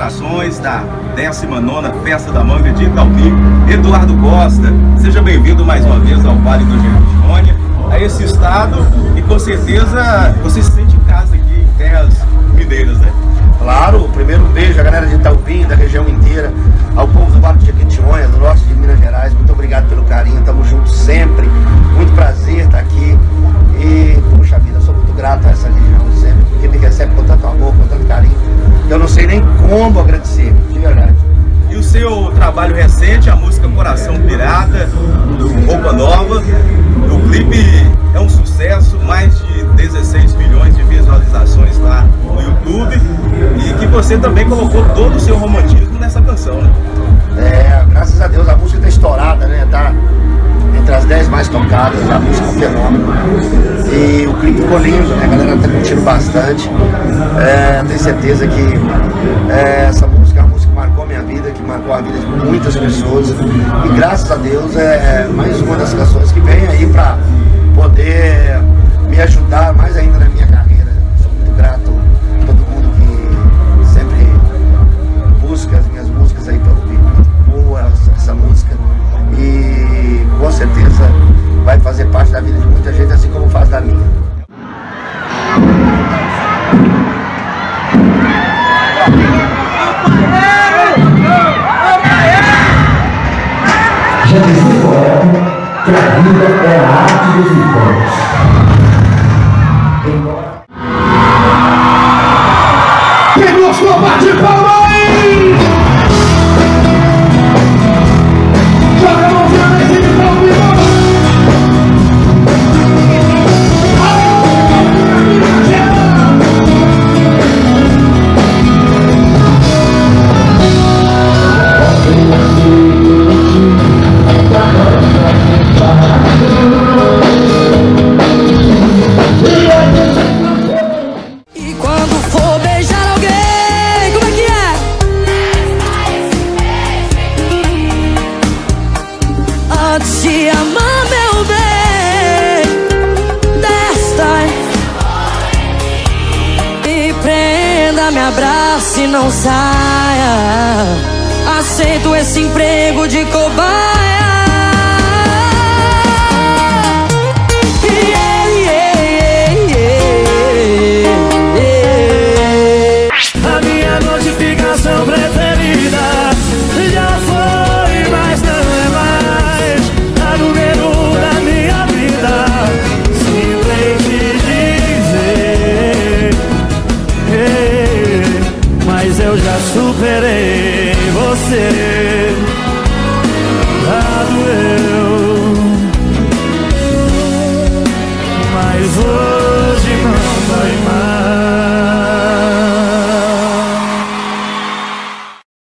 visualizações da 19ª Festa da Manga de Itaubim, Eduardo Costa. Seja bem-vindo mais uma vez ao Vale do Jequitinhonha, a esse estado, e com certeza você se sente em casa aqui em terras mineiras, né? Claro, o primeiro beijo à galera de Itaubim, da região inteira, ao povo do Vale do Jequitinhonha, do norte de Minas Gerais. Muito obrigado pelo carinho, tamo junto sempre. Muito prazer estar aqui e, poxa vida, sou muito grato a essa região sempre, porque me recebe com tanto amor, com tanto carinho. Eu não sei nem como agradecer, de verdade. E o seu trabalho recente, a música Coração Pirata, do Roupa Nova, o clipe é um sucesso, mais de 16 milhões de visualizações lá no YouTube, e que você também colocou todo o seu romantismo nessa canção, né? Graças a Deus a música tá estourada, né? Tá entre as 10 mais tocadas, a música é um fenômeno. E o clipe ficou lindo, né? A galera tá curtindo bastante. Tenho certeza que essa música é uma música que marcou a minha vida, que marcou a vida de muitas pessoas. E graças a Deus é mais uma das canções que vem aí pra poder me ajudar mais ainda na minha carreira. Sou muito grato a todo mundo que sempre busca as minhas músicas aí pra ouvir. Boa essa música. E com certeza vai fazer parte da vida de muita gente, assim como faz da minha. Já disse o poeta que a vida é a arte dos encontros. Quem gostou, bate palma aí! Joga a mãozinha nesse microfone! E quando for beijar alguém, como é que é? Antes de amar, meu bem, desta me prenda, me abrace e não saia. Aceito esse emprego de cobaia. A minha notificação preferida já foi, mas não é mais a número da minha vida. Simplesmente dizer, mas eu já superei você. A doer.